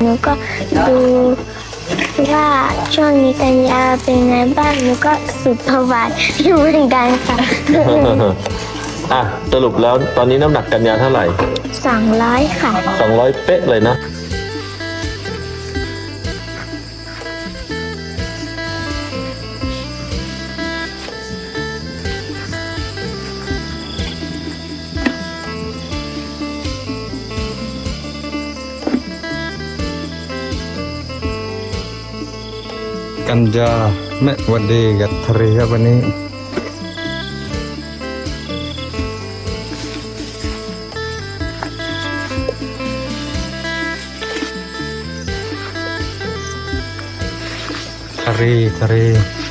หนูก็ดูว่าช่วงนี้กันยาเป็นไงบ้างหนูก็สุดทวารอยู่เหมือนกันค่ะอ่ะสรุปแล้วตอนนี้น้ำหนักกันยาเท่าไหร่ 200ค่ะ 200เป๊ะเลยนะกันยาแม่วันดีกับทะเลครับวันนี้ทะเล